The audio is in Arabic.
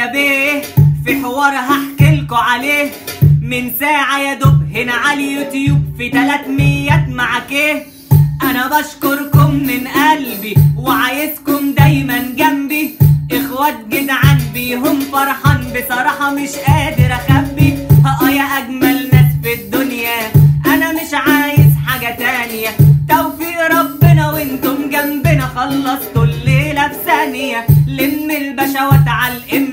بيه في حوار هحكيلكوا عليه من ساعة يا دوب هنا على اليوتيوب في 300 معاك ايه. انا بشكركم من قلبي وعايزكم دايما جنبي، اخوات جدعان بيهم فرحان بصراحة مش قادر اخبي. يا اجمل ناس في الدنيا انا مش عايز حاجة تانية، توفيق ربنا وانتم جنبنا خلصتوا الليلة في ثانية. لم البشوات على الام